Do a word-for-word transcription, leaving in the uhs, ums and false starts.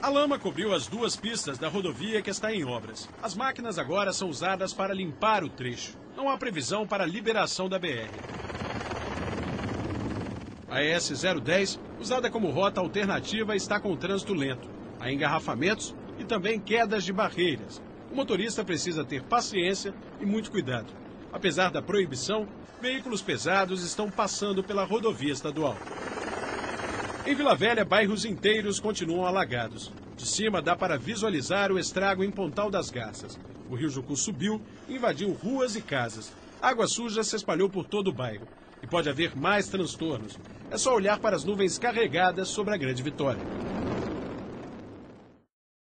A lama cobriu as duas pistas da rodovia que está em obras. As máquinas agora são usadas para limpar o trecho. Não há previsão para a liberação da B R. A E S zero dez, usada como rota alternativa, está com o trânsito lento. Há engarrafamentos e também quedas de barreiras. O motorista precisa ter paciência e muito cuidado. Apesar da proibição, veículos pesados estão passando pela rodovia estadual. Em Vila Velha, bairros inteiros continuam alagados. De cima dá para visualizar o estrago em Pontal das Garças. O rio Jucu subiu e invadiu ruas e casas. Água suja se espalhou por todo o bairro. E pode haver mais transtornos. É só olhar para as nuvens carregadas sobre a Grande Vitória.